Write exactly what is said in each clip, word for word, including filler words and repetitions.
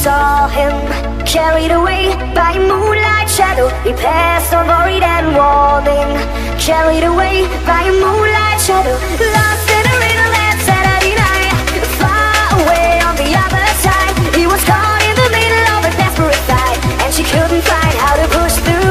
saw him carried away by a moonlight shadow. He passed on worried and warming, carried away by a moonlight shadow. Lost in a riddle that Saturday night, far away on the other side. He was caught in the middle of a desperate fight, and she couldn't find how to push through.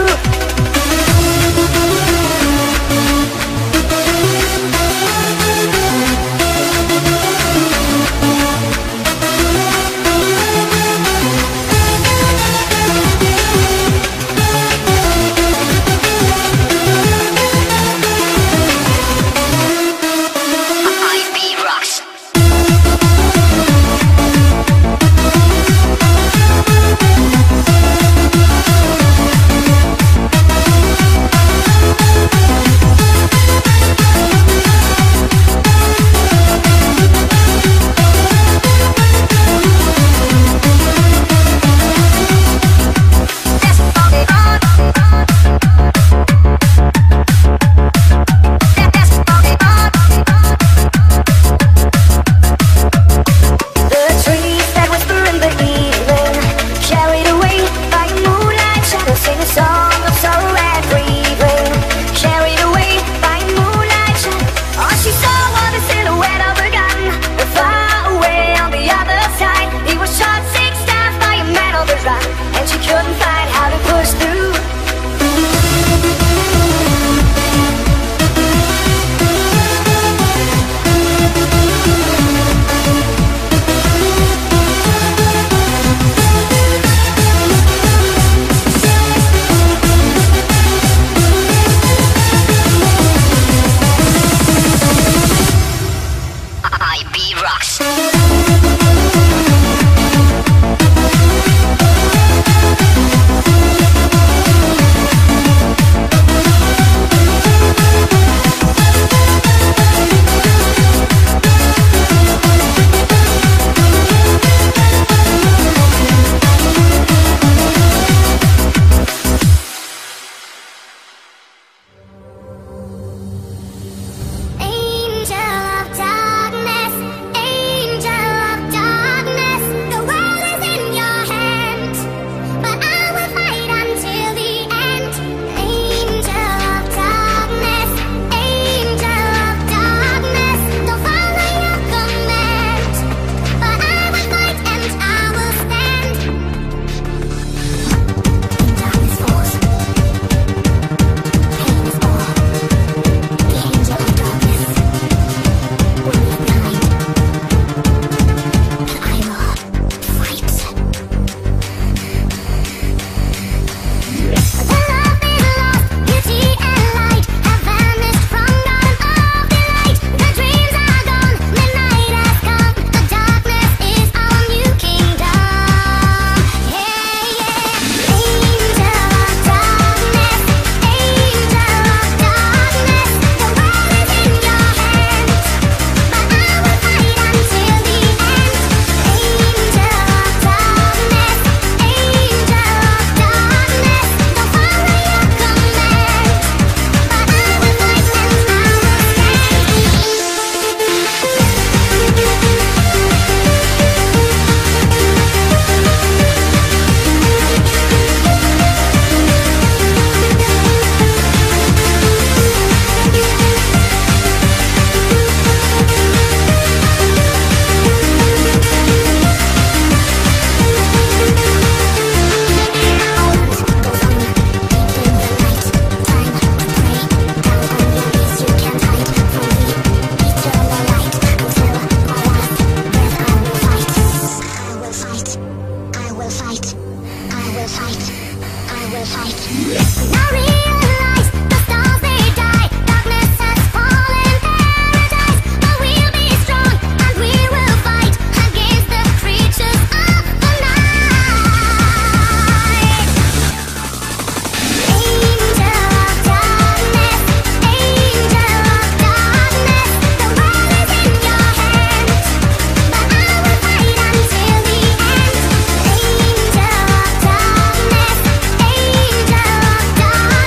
Angel of darkness, angel of darkness.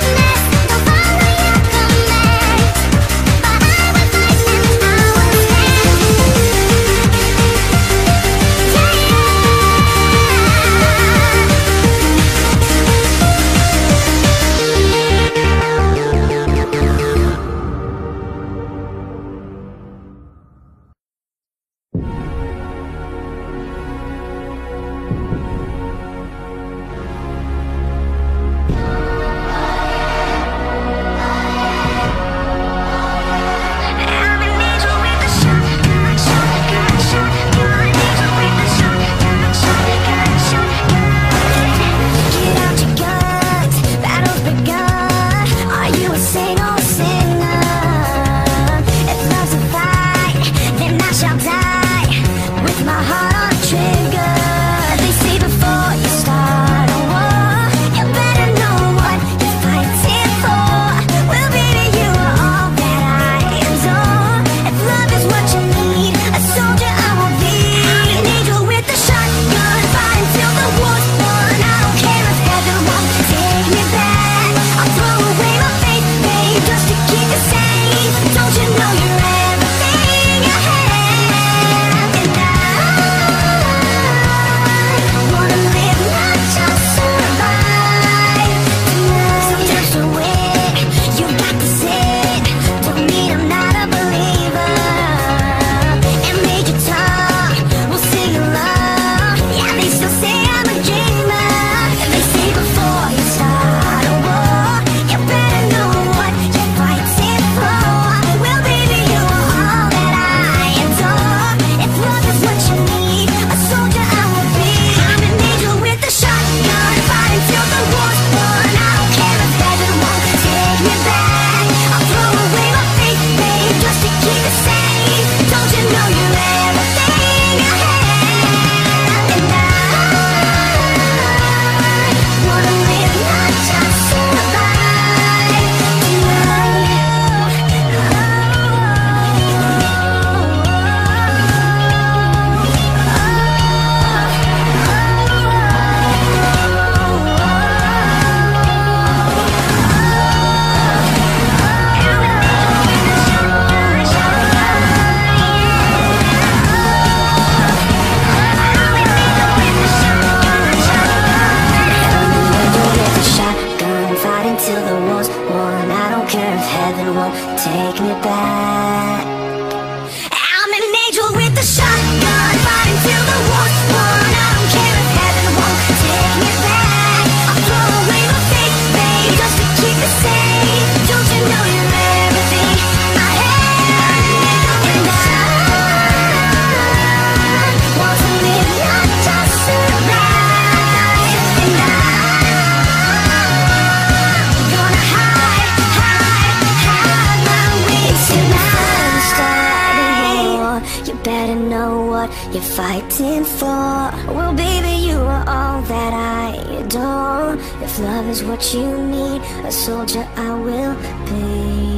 you're fighting for. Well, baby, you are all that I adore. If love is what you need, a soldier I will be.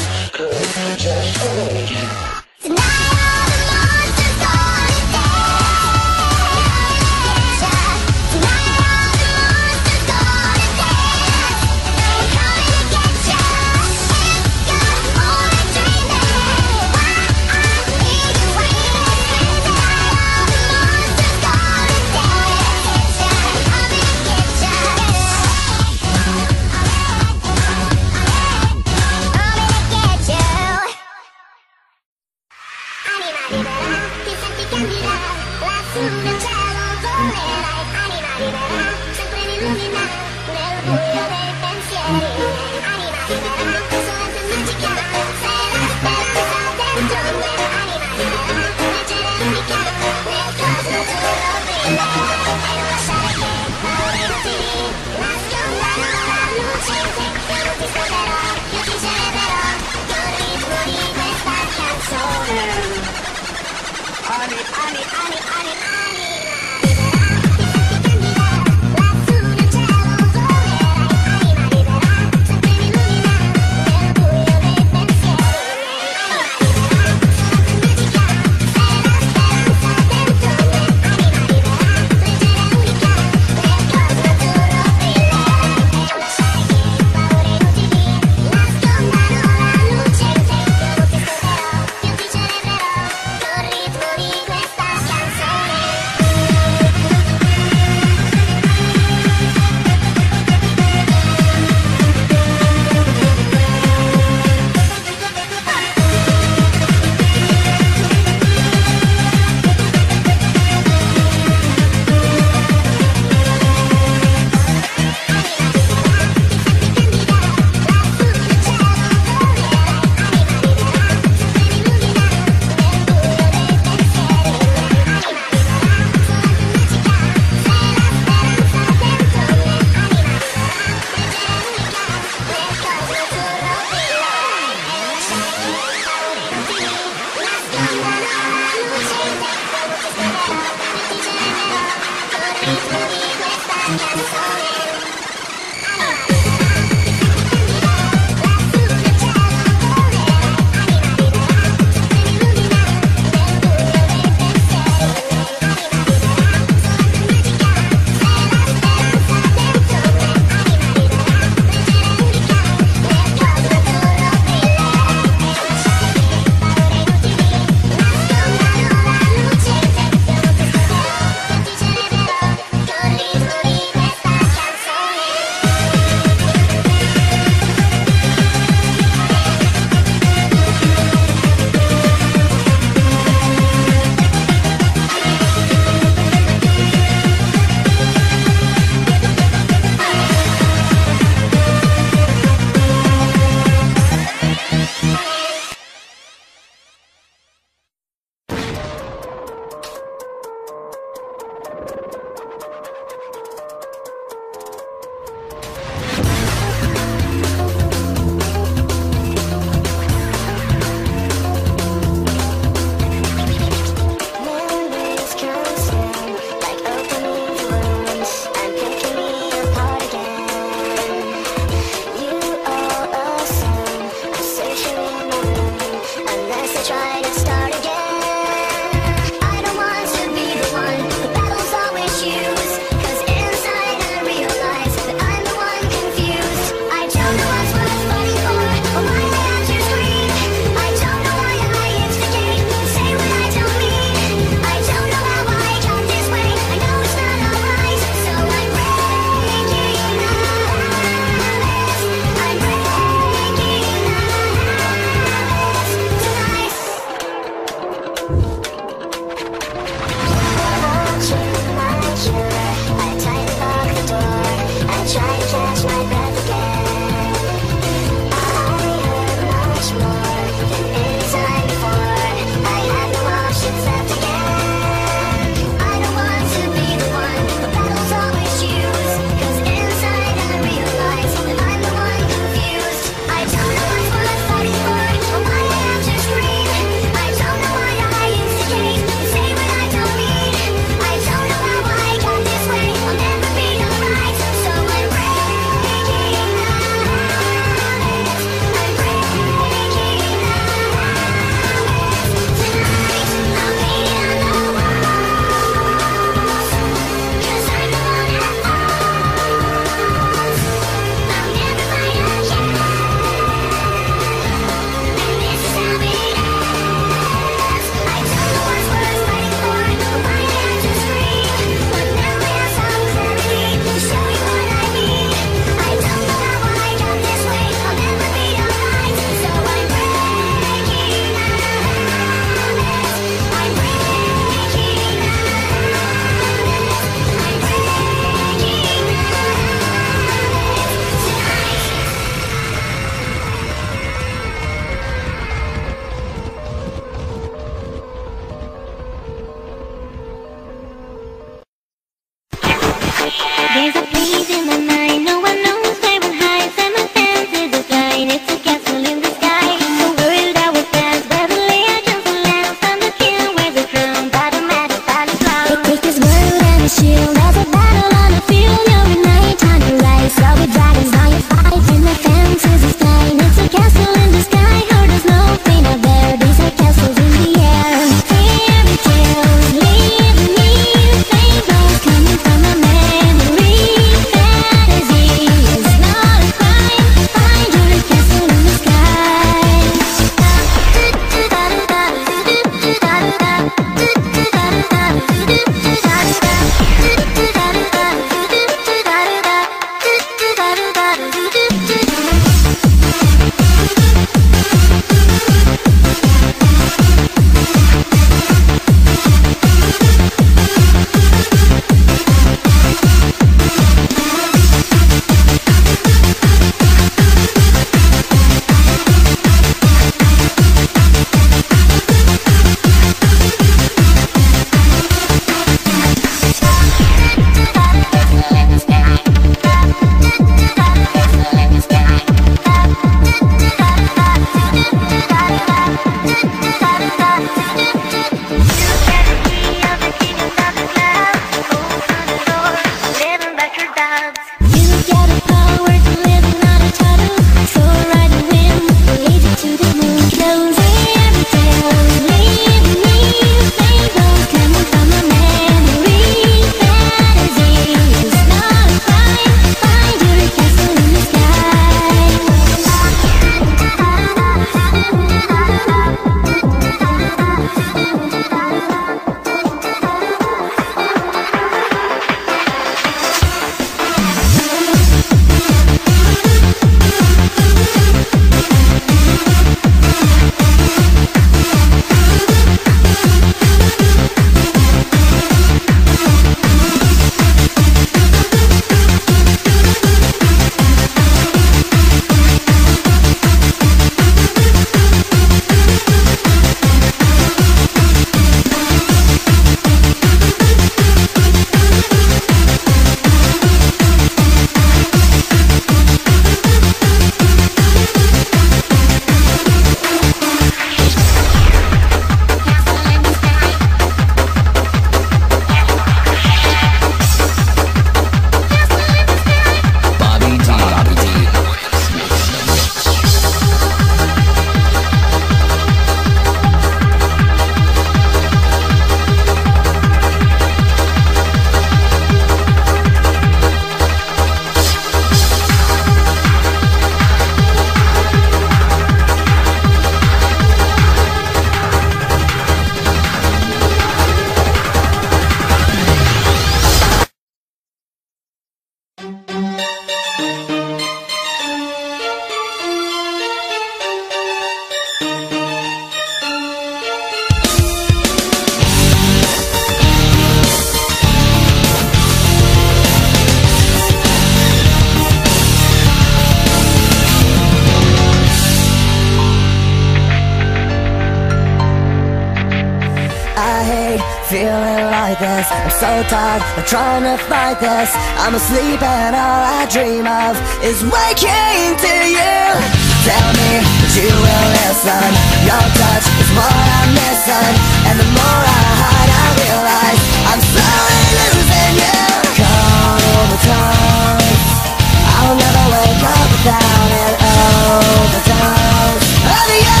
I hate feeling like this. I'm so tired of trying to fight this. I'm asleep and all I dream of is waking to you. Tell me that you will listen. Your touch is what I'm missing, and the more I hide I realize I'm slowly losing you. Comatose, I'll never wake up without an overdose of you.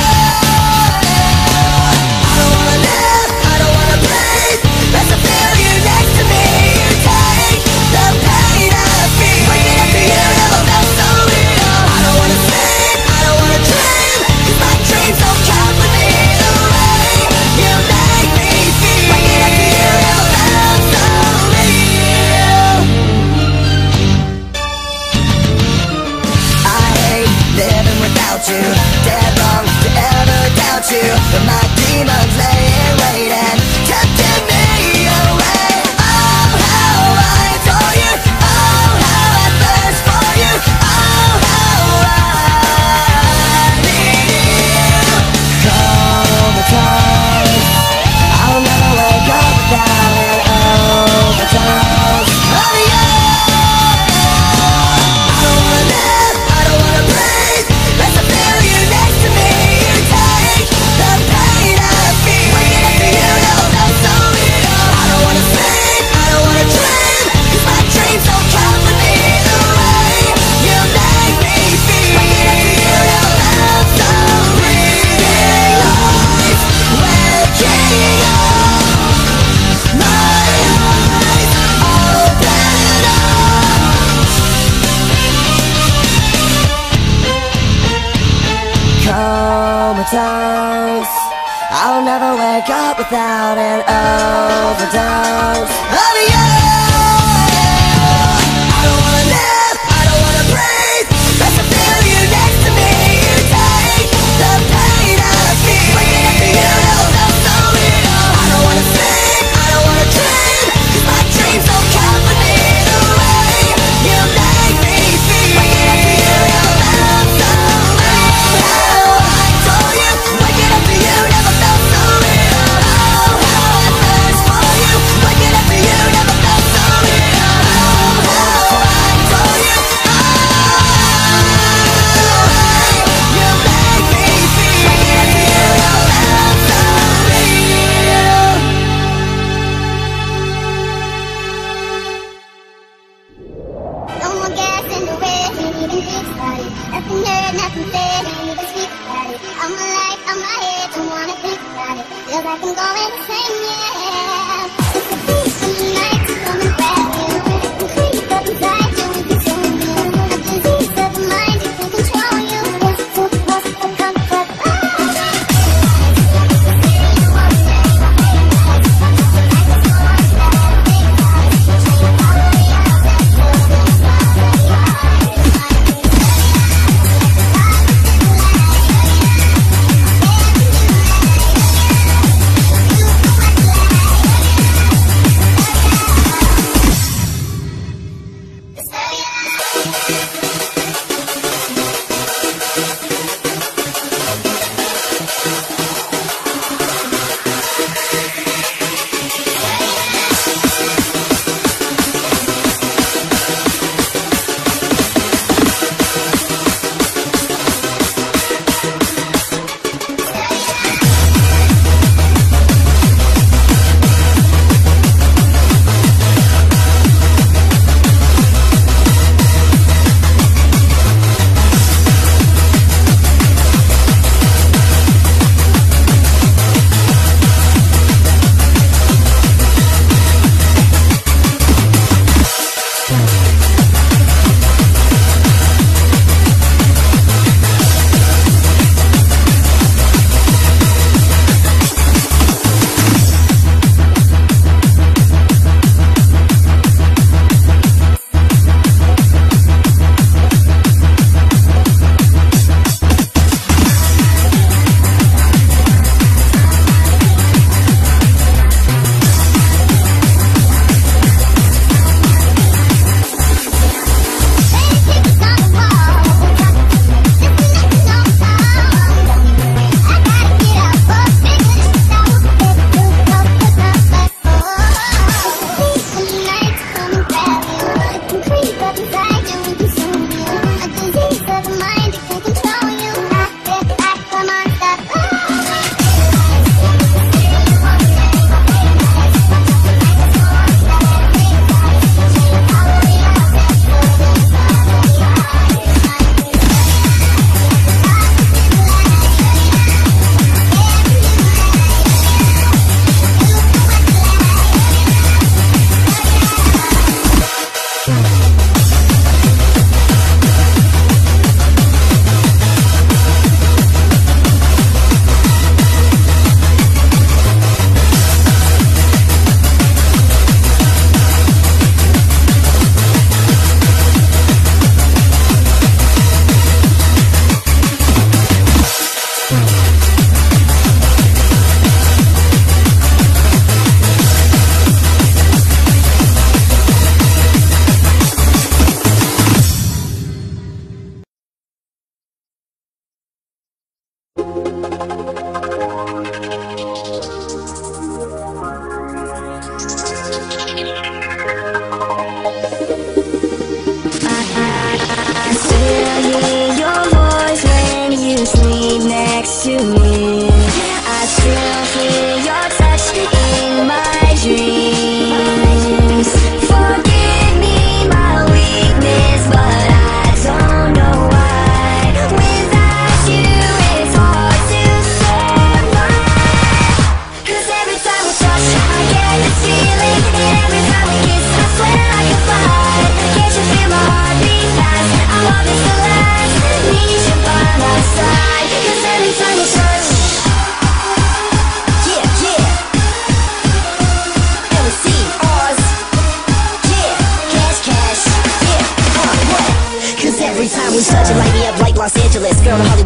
I don't wanna live, I don't wanna breathe. There's a feel you next to me. You take the pain I feel. Waking up to you never felt so real. I don't wanna sleep, I don't wanna dream, 'cause my dreams don't count with me. The way you make me feel. Waking up to you never felt so real. I hate living without you. Dead wrong to ever doubt you, but my demons lay in wait and tempting me away. Oh, how I adore you. Oh, how I thirst for you. Oh, how I need you. Comatose, I'll never wake up without an overdose of you. I don't wanna live, I don't wanna breathe. There's a feel you next to me. You take the pain I feel. Waking up to you never felt so real. I don't wanna sleep, I don't wanna dream, 'cause my dreams don't count with me. The way you make me feel. Waking up to you never felt so real. Life waking up, my eyes open up. Comatose, I'll never wake up without an overdose of you. I don't wanna live, I don't wanna breathe. There's a feel you next to me. You take the pain I feel. Waking up to you never felt so real. I don't wanna sleep, I don't wanna dream, 'cause my dreams don't count with me. The way you make me feel. Waking up to you never felt so real. How I adore you. Waking up to you never felt so real. Oh, how I thirst for you. Waking up to you never felt so real. Oh, how I adore you. Oh, you make me feel. Waking up to you never felt so real. No more gas in the red, ain't even think about it. Nothing heard, nothing said, ain't even speak about it. I'm alive, I'm my head, don't wanna think about it. Feels like I'm going insane, yeah. It's a beast in the night to come and grab you. And creep up inside you and consume you. A disease of the mind, it can control you. It's too close for comfort.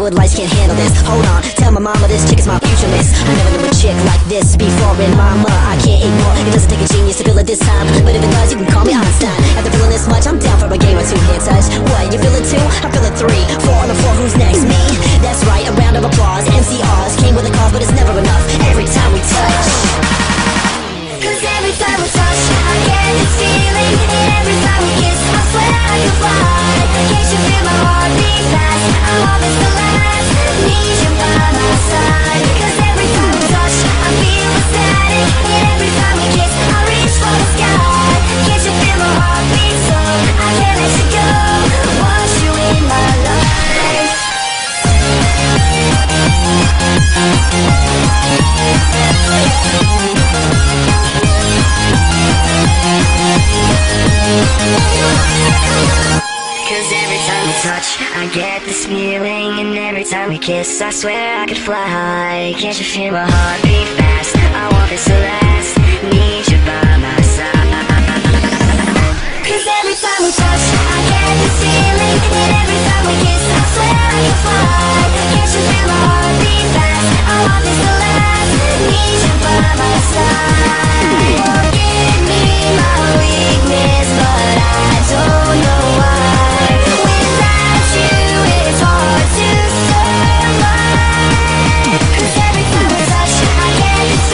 Hollywood lights can't handle this. Hold on, tell my mama this chick is my future miss. I never knew a chick like this before, and mama, I can't ignore. It doesn't take a genius to feel it this time, but if it does, you can call me Einstein. After feeling this much, I'm down for a game or two. Hand touch, what, you feel it too? I feel it three, four on the floor, who's next? Me? That's right, a round of applause. M C Rs came with a cause, but it's never enough every time we touch. Cause every time we touch, I get this feeling. And every time we kiss, I swear I can fly. Can't you feel my heart beat fast? I want this to last. Need you by my side. Cause every time we touch, I feel ecstatic. And every time we kiss, I reach for the sky. Can't you feel my heart beat so I can't let you go. Want you in my life. Cause every time we touch, I get this feeling. And every time we kiss, I swear I could fly. Can't you feel my heart beat fast? I want this to last. Need you by my side. Cause every time we touch, I get this feeling. And every time we kiss, I swear I can fly. Can't you feel my heart beat fast? I want this to last. Need you by my side. Forgive me my weakness, but I don't know why. Without you, it's hard to survive. Cause every time we touch, I get this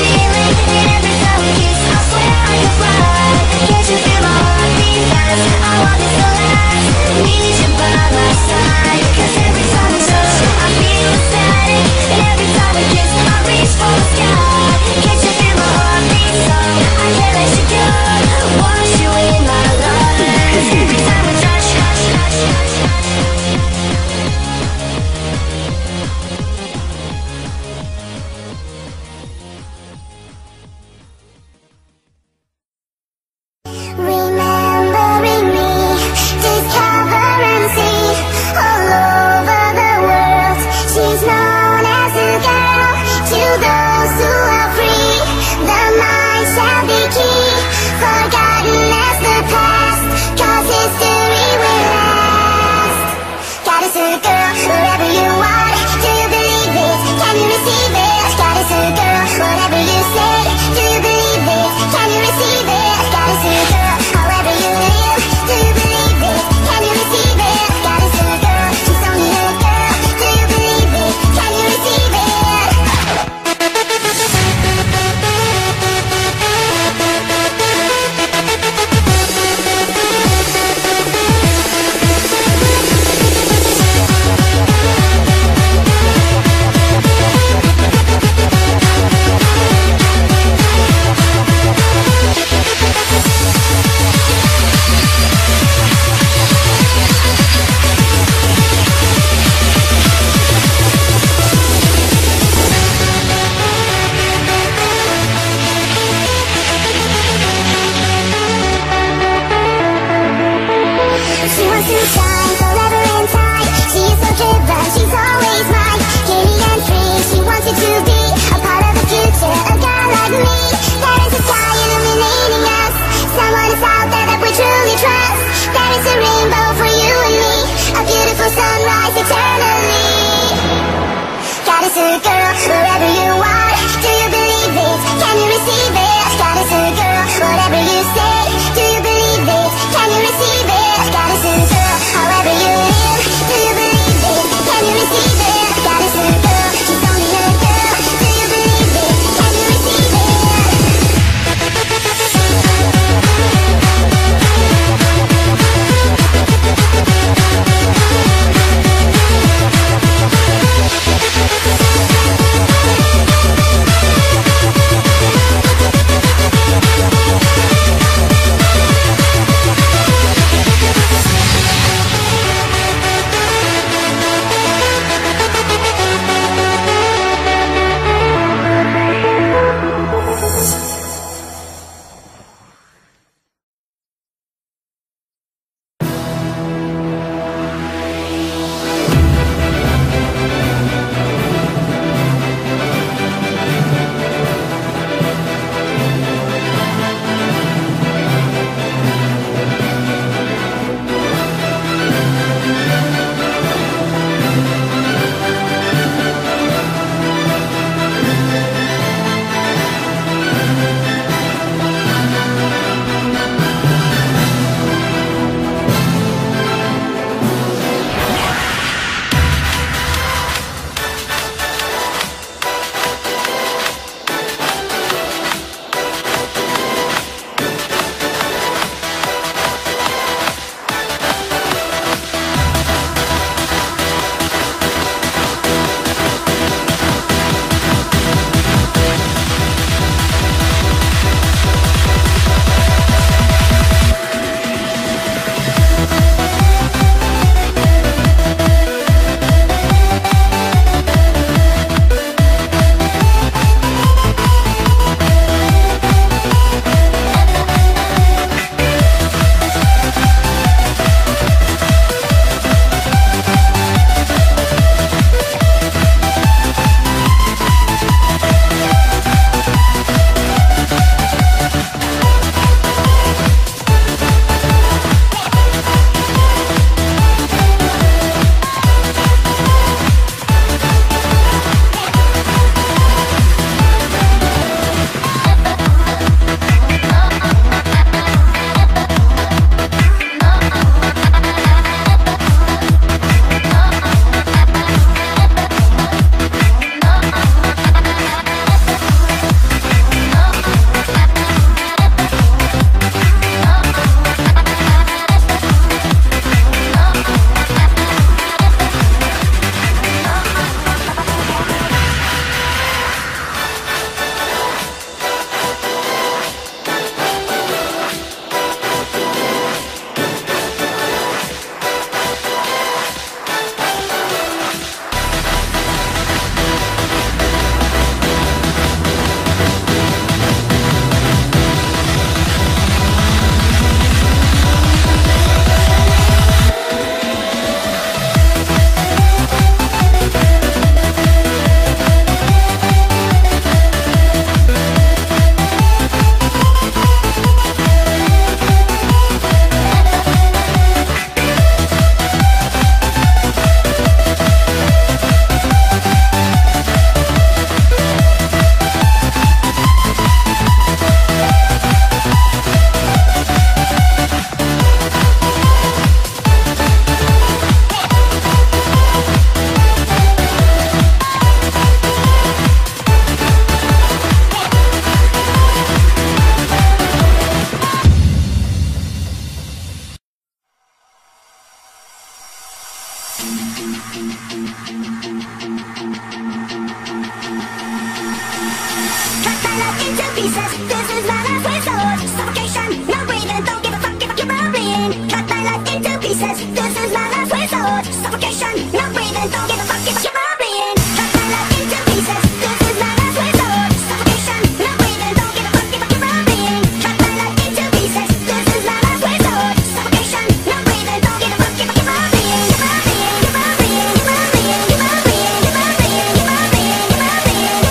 pieces. This is my last resort. Suffocation, no breathing. Don't give a fuck if I keep on bleeding. Cut my life into pieces. This is my last resort. Suffocation, no breathing. Don't give a fuck if I keep on bleeding. Cut my life into pieces. This is my last resort. Suffocation, no breathing. Don't give a fuck if I keep on bleeding. Cut my life into pieces. This is my last resort. Suffocation, no breathing. Don't give a fuck if I keep on bleeding. Keep on bleeding. Keep on bleeding. Keep on bleeding. Keep on bleeding. Keep on bleeding. Keep on bleeding. Keep on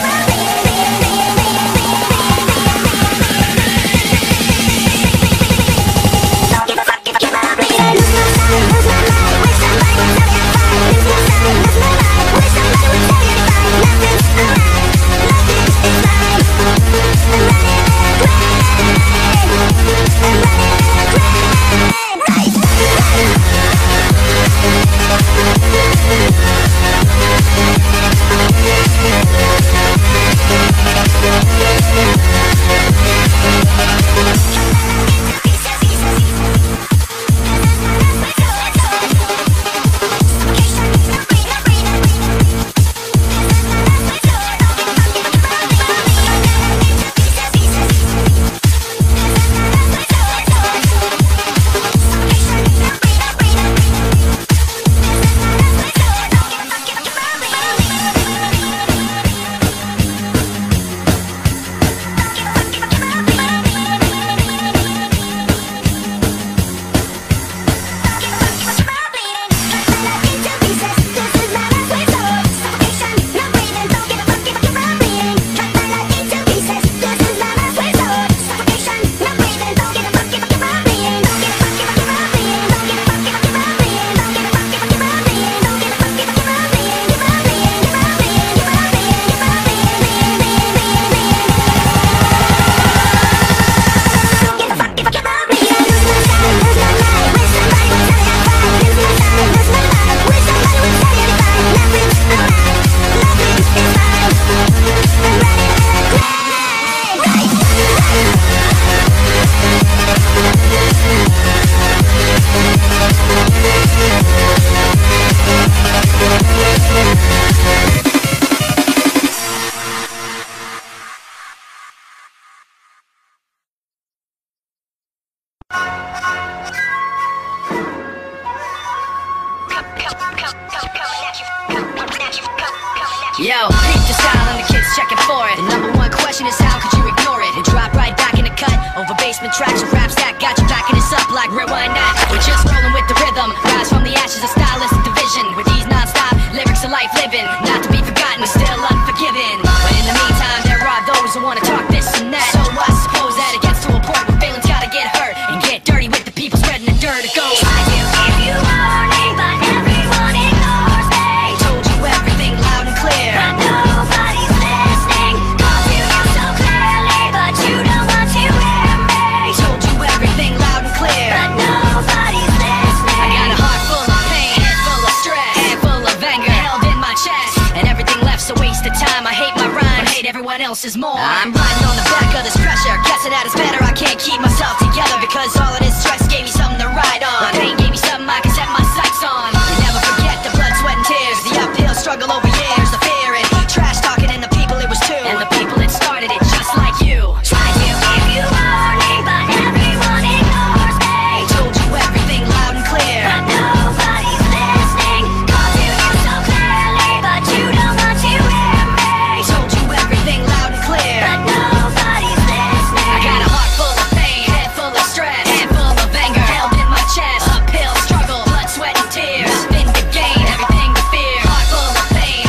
Yo, peep the style and the kids checking for it. The number one question is how could you ignore it? And drop right back in the cut over basement tracks and raps that got you backing us up like rewind that. We're just rolling with the rhythm, rise from the ashes of stylistic division. With these non-stop lyrics of life living, not to be forgotten but still unforgiven. But in the meantime, there are those who wanna talk this and that. So I suppose that it gets to a point where feelings gotta get hurt and get dirty with the people spreading the dirt. It goes. I do give you warning, but everyone ignores me. Told you everything loud and clear, But nobody's listening. Called to you so clearly, but you don't want to hear me. told you everything loud and clear. But nobody's listening. I got a heart full of pain, head full of stress, head full of anger held in my chest, and everything left's a waste of time. I hate my rhyme, but hate everyone else's more. I'm riding on the back of this pressure, guessing that it's better I can't keep myself together because all of this stress gave me something to ride on. The pain gave me something I can set my sights on. You never forget the blood, sweat, and tears, the uphill struggle over years, the fear and trash talking, and the people it was too, and the people that started it just like you. Tried to give you warning, but everyone ignores me. Told you everything loud and clear, But nobody's listening. Called to you so clearly, but you don't want to hear me. told you everything loud and clear. But nobody's listening. I got a heart full of pain, head full of stress, head full of anger held in my chest. Uphill struggle, blood, sweat, and tears. Nothing to gain, everything to fear. Heart full of pain,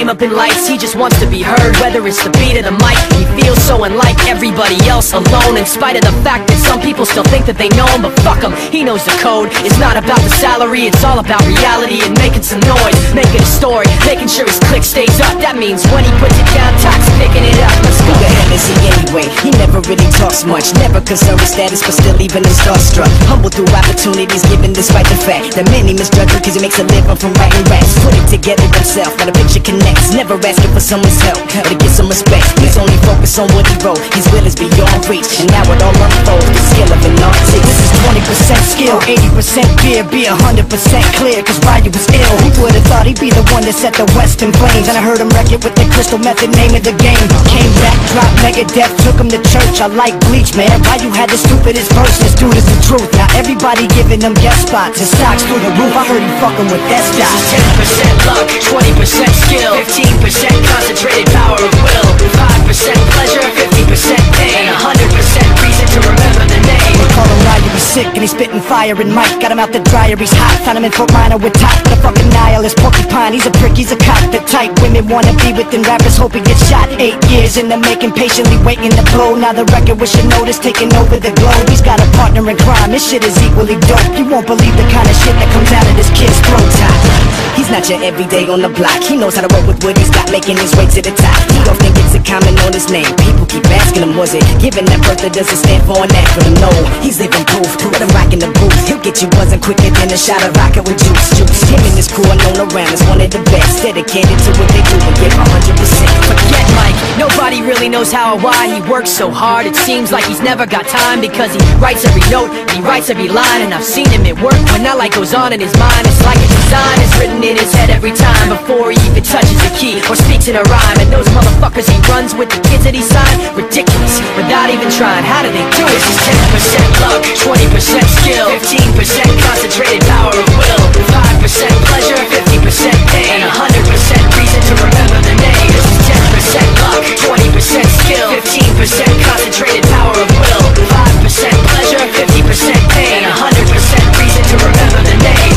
fame up in lights, he just wants to be heard. Whether it's the beat of the mic, he feels so unlike everybody else, alone. In spite of the fact that some people still think that they know him, but fuck him, he knows the code. It's not about the salary, it's all about reality and making some noise, making a story, making sure his click stays up. That means when he puts it down, Tox picking it up. Let's go. Who the hell is he anyway? He never really talks much, never concerned with status, but still even in starstruck. Humble through opportunities given despite the fact that many misjudge him cause he makes a living from writing raps. Put it together himself, now the picture connects, never asking for someone's help or to get some respect. He's only focused on what he wrote, his will is beyond reach, and now it all unfolds, the skill of an artist. This is twenty percent skill, eighty percent fear, be one hundred percent clear, cause Ryu was ill. Who would've thought he'd be the one that set the West in flames? And I heard him wreck it with the Crystal Method, name of the game. Came back, dropped Megadeth, took him to church. I like Bleach, man, Ryu had the stupidest verse, this dude is the truth. Now everybody giving them guest spots and stocks through the roof. I heard he fucking with that stock. ten percent luck, twenty percent skill, fifteen percent concentrated power of will, five percent pleasure, fifty percent pain, and one hundred percent reason to remember the name. We call him Ryu, he's sick and he's spitting fire and Mike got him out the dryer, he's hot. Found him in Fort Minor with Top, the fucking nihilist porcupine. He's a prick, he's a cop, the type women wanna be with, and rappers hope he gets shot. Eight years in the making, patiently waiting to blow. Now the record with your notice taking over the globe. He's got a partner in crime, this shit is equally dope. You won't believe the kind of shit that comes out of this kid's throat. He's not your everyday on the block, he knows how to roll with what he's got, making his way to the top. He often gets a comment on his name, people keep asking him, was it given that birth that doesn't stand for an acronym? No, he's living proof, let him rock in the booth. He'll get you buzzing quicker than a shot of rocket with juice. Juice, him and his crew are known around as one of the best, dedicated to what they do and give one hundred percent. Forget Mike, nobody really knows how or why he works so hard. It seems like he's never got time, because he writes every note, he writes every line. And I've seen him at work when that light goes on in his mind. It's like a design is written in his head every time, before he even touches a key or speaks in a rhyme. And those motherfuckers he runs with, the kids that he signed, ridiculous, without even trying. How do they do it? This is ten percent luck, twenty percent skill, fifteen percent concentrated power of will, five percent pleasure, fifty percent pain, and one hundred percent reason to remember the name. This is ten percent luck, twenty percent skill, fifteen percent concentrated power of will, five percent pleasure, fifty percent pain, and one hundred percent reason to remember the name.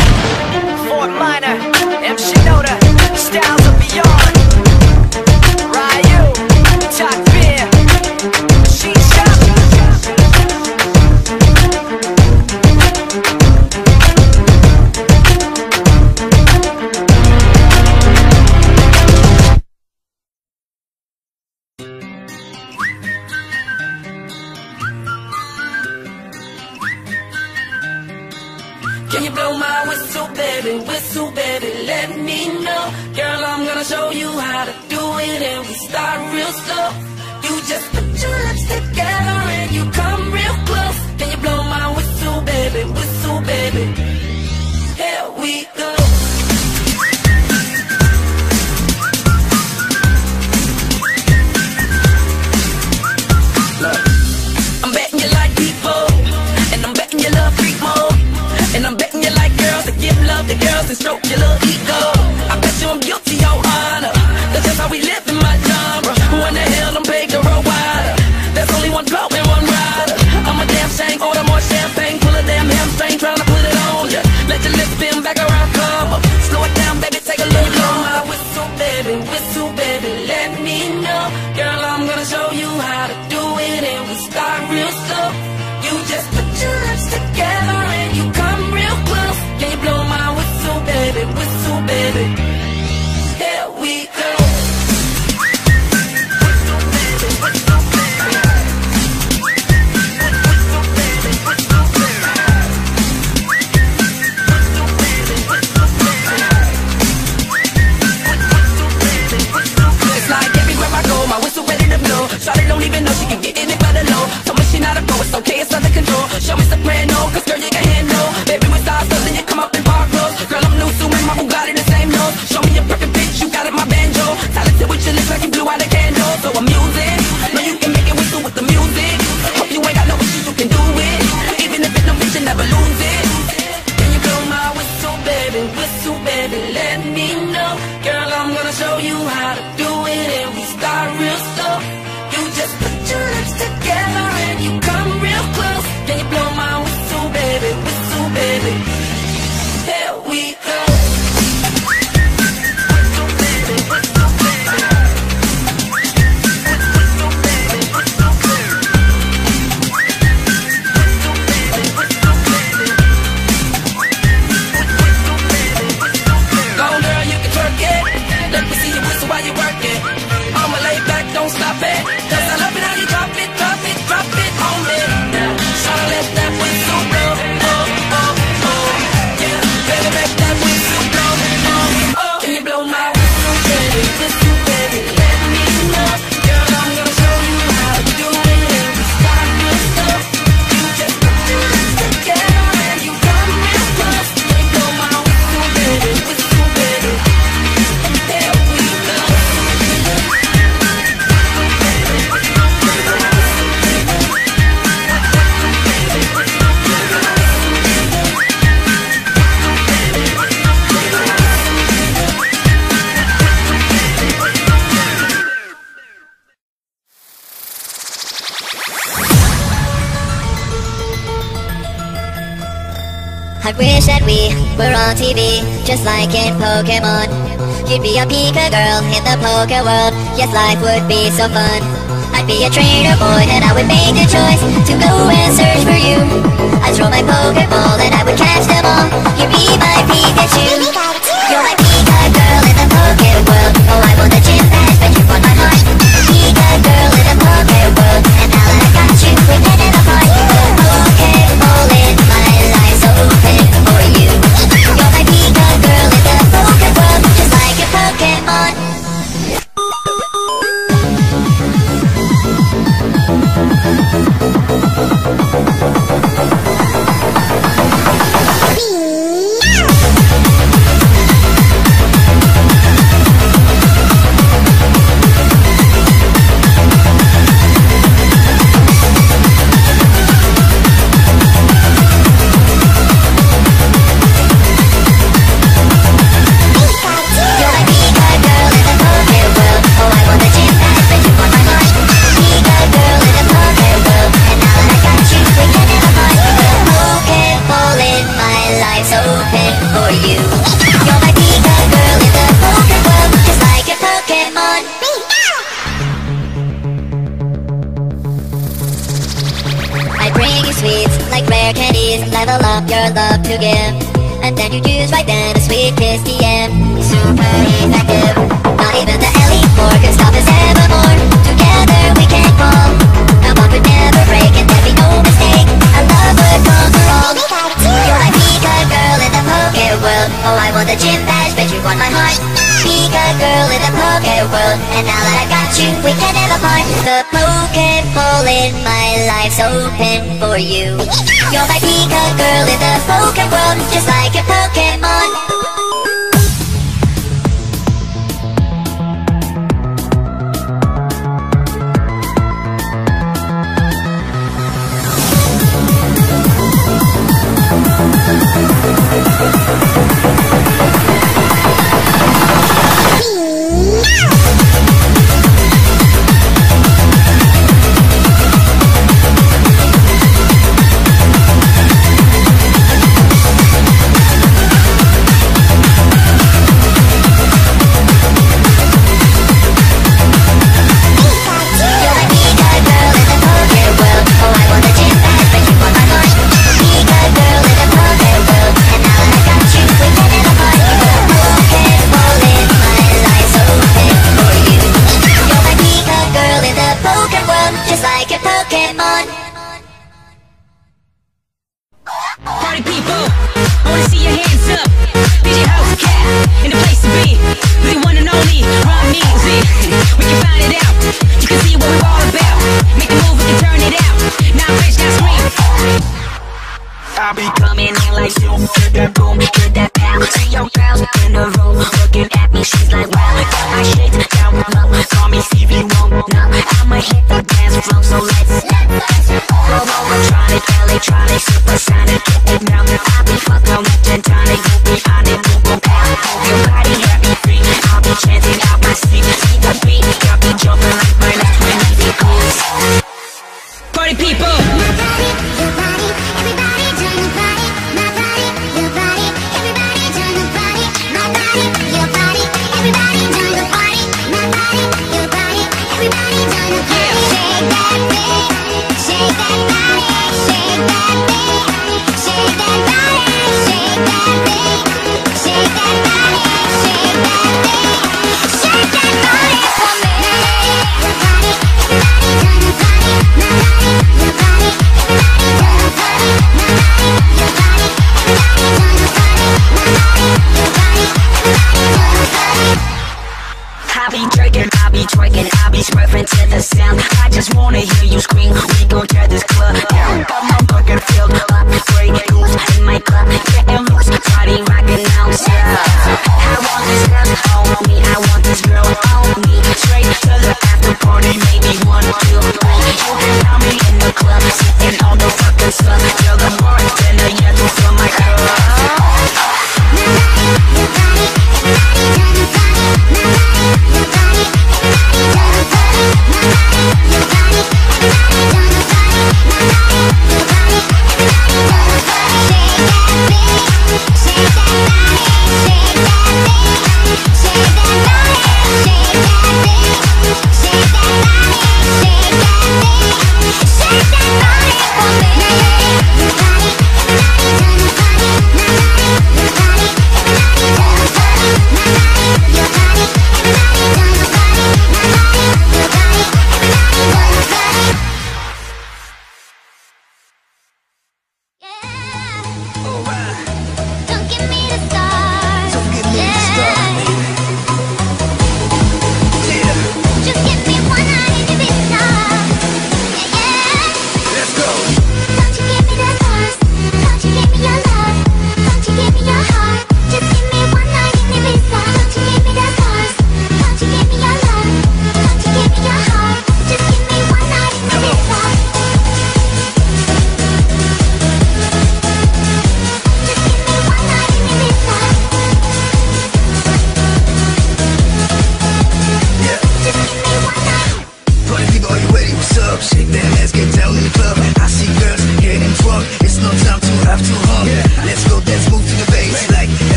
Yeah. Fort Minor, M. Shinoda, Styles of Beyond, Ryu, Top Beer, Machine Shop. Can you blow my whistle, baby, whistle, baby, let me know. Girl, I'm gonna show you how to do it, and we start real slow. You just put your lips together and you come real close. Can you blow my whistle, baby, whistle, baby? Here we go. Look, I'm betting you like people, and I'm betting you love freak mode. And I'm betting you like girls that give love to girls and stroke your little ego. I bet you I'm guilty, your honor. That's just how we live in my genre. Who in the hell done paved the road wider? There's only one blow and one rider. I'm a damn I wish that we were on T V, just like in Pokemon. You'd be a Pika girl in the Poke world. Yes, life would be so fun. I'd be a trainer boy and I would make the choice to go and search for you. I'd throw my Pokeball and I would catch them all. You'd be my Pikachu. You're my Pika girl in the Poke world. Oh, I want the gym badge, but you want my heart. Pika girl in the Poke world, and now that I got you, we're getting apart. The Pokeball in my life's open for you. You're my Pika girl in the Poke world, just like a Pokemon. Level up your love to give, and then you choose right then a sweet kiss D M. Super effective. Not even the Elite Four can stop us evermore. Together we can fall. Our bond would never break and there'd be no mistake. Our love would conquer all. You're my Pika girl in the Poke world. Oh, I want the gym badge, but you want my heart. Pika girl in the Poke world, and now that I got you, we can never part. The Pokeball in my life's open for you. You're my Pika girl in the Poke world, just like a Pokemon. Shake that thing.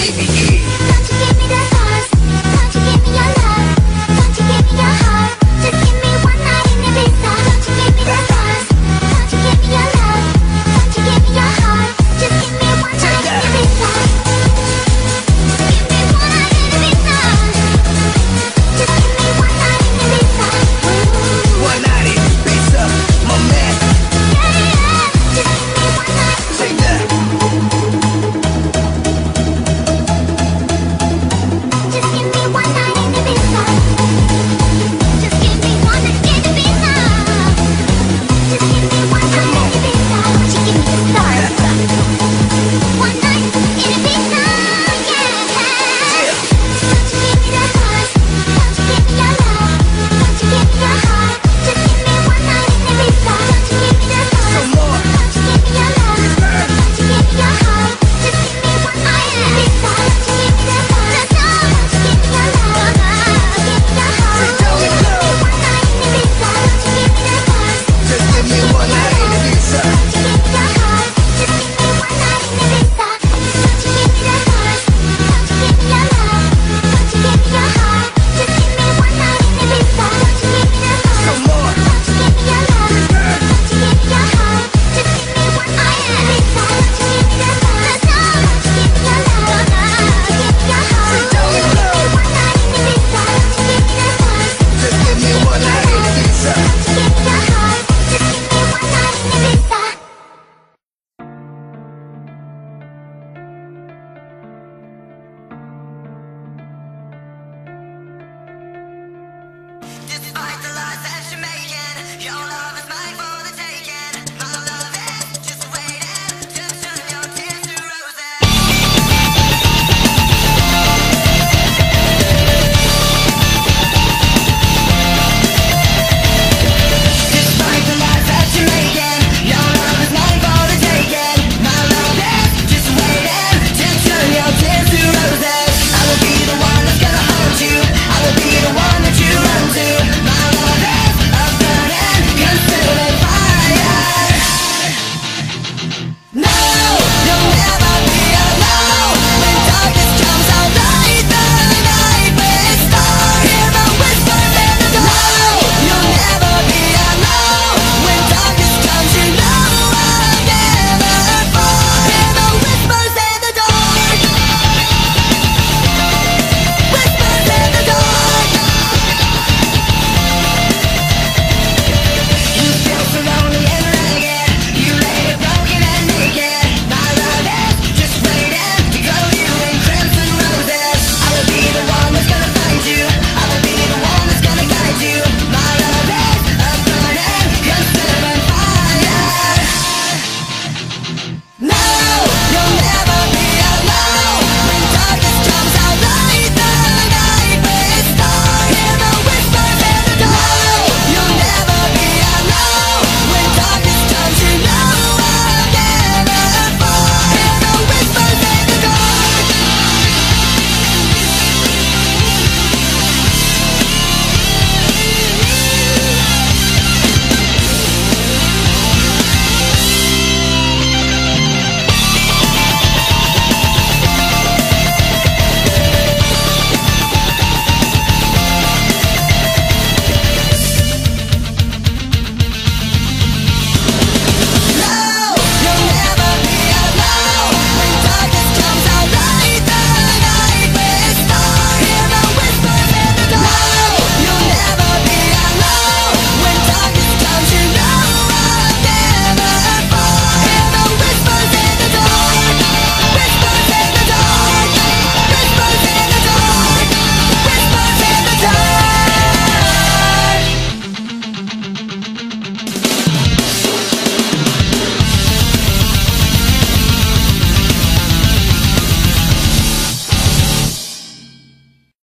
baby, you